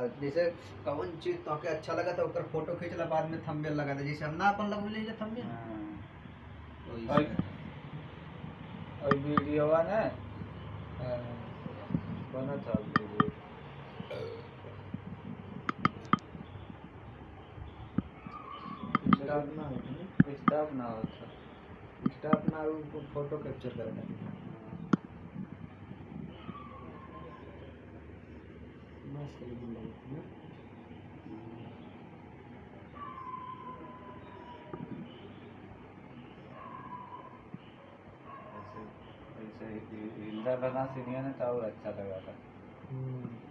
जैसे कौन चीज तो के अच्छा लगा था ओकर फोटो खींचला बाद में थंबनेल लगा दे, जैसे हम ना अपन लगले जे थंबनेल। और वीडियोवा ना बना था वीडियो स्टाफ ना होता, स्टाफ ना वो फोटो कैप्चर करने के मस्त लगी ना। ऐसे इंद्रा बना सीनियर ने तो और अच्छा लगा था।